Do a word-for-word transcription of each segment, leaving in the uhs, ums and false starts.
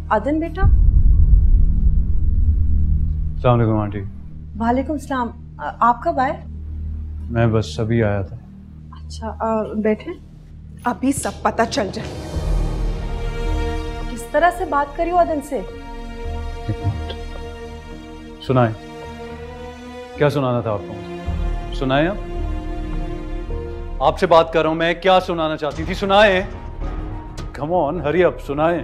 अदन बेटा। अस्सलाम वालेकुम आंटी। वालेकुम सलाम। आप कब आए? मैं बस अभी आया था। अच्छा आ, बैठे। अभी सब पता चल जाए। किस तरह से बात करी हो अदन से? सुनाए, क्या सुनाना था आपको? सुनाए आप? आपसे बात कर रहा हूं मैं, क्या सुनाना चाहती थी? सुनाए। कम ऑन, हरी अप, सुनाए।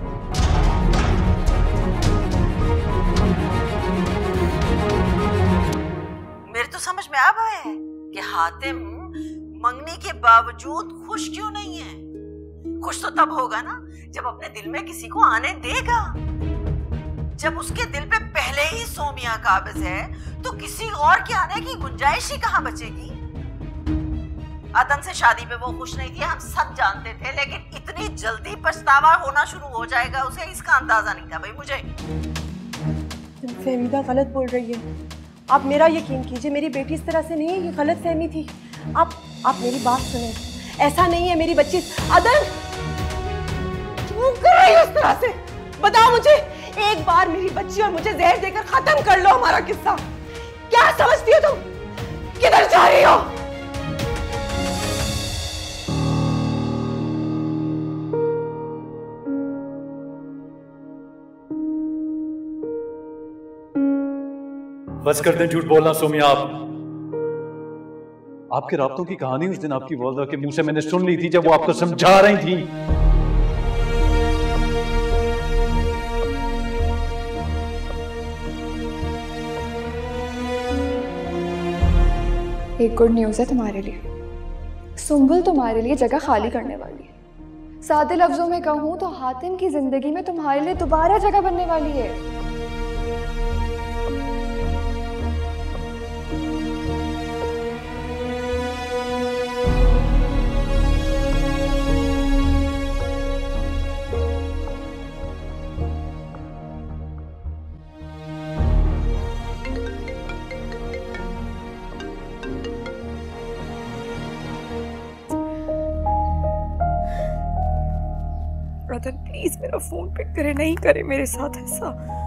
मेरे तो समझ में आ पाया है कि हातिम मंगनी के बावजूद खुश क्यों नहीं है। खुश तो तब होगा ना जब अपने दिल में किसी को आने देगा। जब उसके दिल पे पहले ही सोमिया काबिज है तो किसी और के आने की गुंजाइश ही कहां बचेगी। अदन से शादी पे वो खुश नहीं थी, हम सब जानते थे, लेकिन इतनी जल्दी पछतावा होना शुरू हो जाएगा उसे, इसका अंदाजा नहीं था भाई मुझे। फहमीदा गलत बोल रही है। आप मेरा यकीन कीजिए, मेरी बेटी इस तरह से नहीं है, ये गलत फहमी थी। आप आप मेरी बात सुने, ऐसा नहीं है मेरी बच्ची। अदन क्यों कर रही हो इस तरह से? बताओ मुझे, एक बार मेरी बच्ची और मुझे जहर देकर खत्म कर लो हमारा किस्सा। क्या समझती हो तुम? किधर जा रही हो? बस कर दें झूठ बोलना सोमिया। आप आपके राब्तों की कहानी उस दिन आपकी वालिदा के मुंह से मैंने सुन ली थी जब वो आपको समझा रही थी। एक गुड न्यूज़ है तुम्हारे लिए। सुंबुल तुम्हारे लिए जगह खाली करने वाली है। सादे लफ्जों में कहूँ तो हातिम की जिंदगी में तुम्हारे लिए दोबारा जगह बनने वाली है। अदन प्लीज मेरा फोन पिक करे, नहीं करे मेरे साथ ऐसा।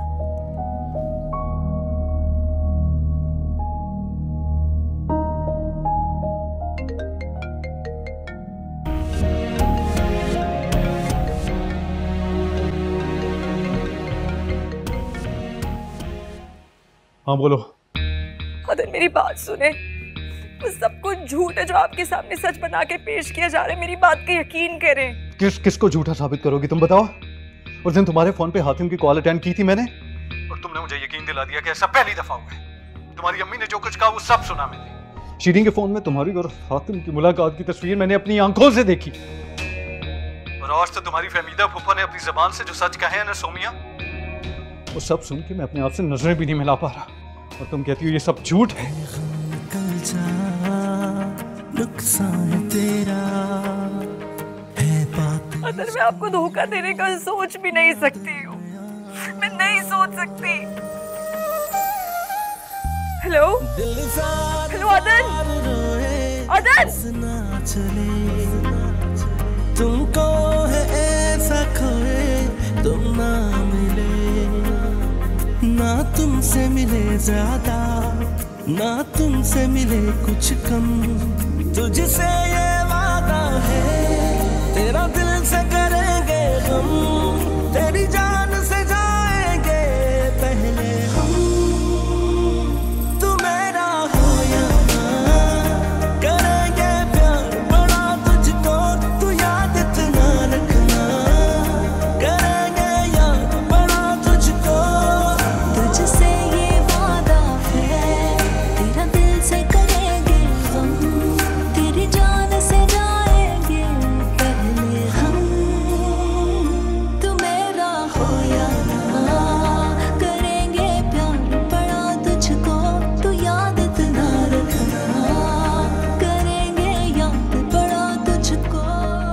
हाँ बोलो। अदन मेरी बात सुने, वो सब कुछ झूठ है जो आपके सामने सच बना के पेश किया जा रहा है। मेरी बात का यकीन करें। किस किसको झूठा साबित करोगी तुम बताओ? उस दिन तुम्हारे फोन पे हातिम की कॉल अटेंड की थी मैंने, और तुमने मुझे यकीन दिला दिया कि ऐसा पहली दफा हुआ है। तुम्हारी अम्मी ने जो कुछ कहा वो सब सुना मैंने। शीरीन के फोन में तुम्हारी और हातिम की मुलाकात की तस्वीर मैंने अपनी आंखों से देखी। और आज तो तुम्हारी फहमीदा फूफा ने अपनी जबान से जो सच कहे हैं ना सोमिया, वो सब सुन के मैं अपने आप से नजरें भी नहीं मिला पा रहा। और तुम कहती हो ये सब झूठ है। अदर मैं आपको धोखा देने का सोच भी नहीं सकती हूँ, मैं नहीं सोच सकती। हेलो हेलो अदन, अदन तुमको है ऐसा खोए तुम ना मिले, ना तुमसे मिले ज्यादा ना तुमसे मिले कुछ कम। तुझसे ये वादा है तेरा दिल से करेंगे हम, तेरी जान से जाएंगे पहले हम। तू मेरा हो या ना करेंगे प्यार बड़ा तुझको, तू याद इतना रखना करेंगे यार बड़ा तुझको। तुझसे ये वादा है तेरा दिल से करेंगे हम, तेरी जान से जाएंगे पहले हम। तू मेरा हो या ना करेंगे प्यार बड़ा तुझको, तू याद इतना रखना करेंगे याद बड़ा तुझको।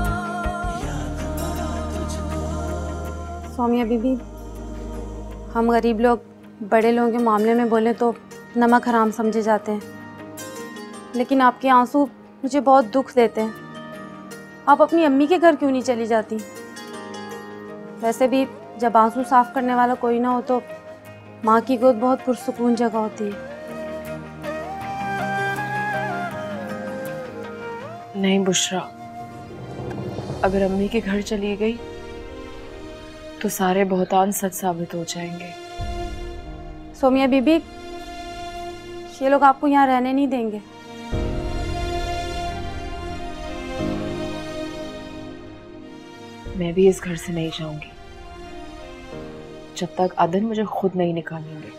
सोमिया बीबी, हम गरीब लोग बड़े लोगों के मामले में बोले तो नमक हराम समझे जाते हैं, लेकिन आपके आंसू मुझे बहुत दुख देते हैं। आप अपनी अम्मी के घर क्यों नहीं चली जाती? वैसे भी जब आंसू साफ करने वाला कोई ना हो तो माँ की गोद बहुत पुरसुकून जगह होती है। नहीं बुशरा, अगर अम्मी के घर चली गई तो सारे बहुतान सच साबित हो जाएंगे। सोमिया बीबी, ये लोग आपको यहाँ रहने नहीं देंगे। मैं भी इस घर से नहीं जाऊंगी जब तक अदन मुझे खुद नहीं निकालेंगे।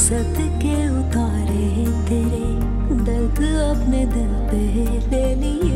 सदके उतारे तेरे दर्द अपने दिल पे ले लिए